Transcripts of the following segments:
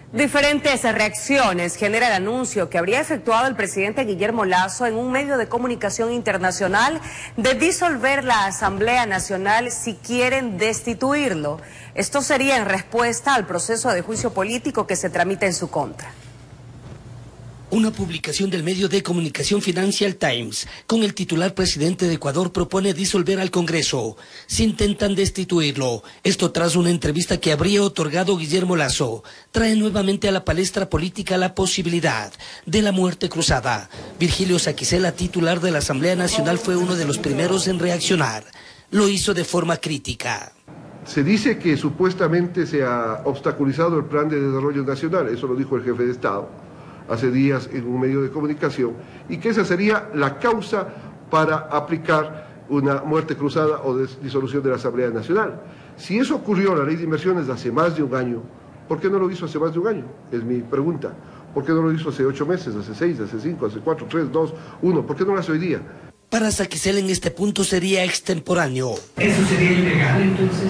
Diferentes reacciones genera el anuncio que habría efectuado el presidente Guillermo Lasso en un medio de comunicación internacional de disolver la Asamblea Nacional si quieren destituirlo. Esto sería en respuesta al proceso de juicio político que se tramita en su contra. Una publicación del medio de comunicación Financial Times con el titular presidente de Ecuador propone disolver al Congreso si intentan destituirlo. Esto tras una entrevista que habría otorgado Guillermo Lasso. Trae nuevamente a la palestra política la posibilidad de la muerte cruzada. Virgilio Saquicela, titular de la Asamblea Nacional, fue uno de los primeros en reaccionar. Lo hizo de forma crítica. Se dice que supuestamente se ha obstaculizado el plan de desarrollo nacional, eso lo dijo el jefe de Estado hace días en un medio de comunicación, y que esa sería la causa para aplicar una muerte cruzada o disolución de la Asamblea Nacional. Si eso ocurrió en la Ley de Inversiones hace más de un año, ¿por qué no lo hizo hace más de un año? Es mi pregunta. ¿Por qué no lo hizo hace 8 meses, hace 6, hace 5, hace 4, 3, 2, 1? ¿Por qué no lo hace hoy día? Para Saquicela en este punto sería extemporáneo. ¿Eso sería ilegal entonces?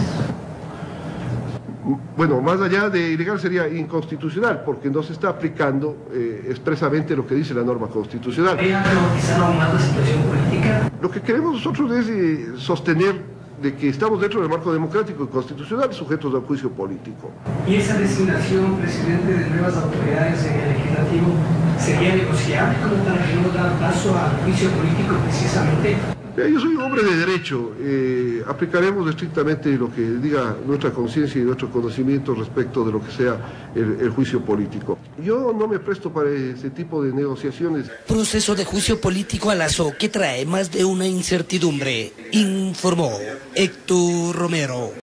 Bueno, más allá de ilegal sería inconstitucional, porque no se está aplicando expresamente lo que dice la norma constitucional. ¿Podría dramatizar aún más la situación política? Lo que queremos nosotros es sostener de que estamos dentro del marco democrático y constitucional sujetos al juicio político. ¿Y esa designación, presidente, de nuevas autoridades en el legislativo sería negociable como para que no dar paso al juicio político precisamente? Yo soy un hombre de derecho, aplicaremos estrictamente lo que diga nuestra conciencia y nuestro conocimiento respecto de lo que sea el juicio político. Yo no me presto para ese tipo de negociaciones. Proceso de juicio político a Lasso que trae más de una incertidumbre, informó Héctor Romero.